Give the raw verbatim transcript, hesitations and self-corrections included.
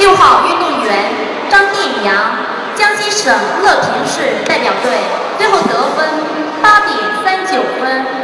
六号运动员张殿阳，江西省乐平市代表队，最后得分八点三九分。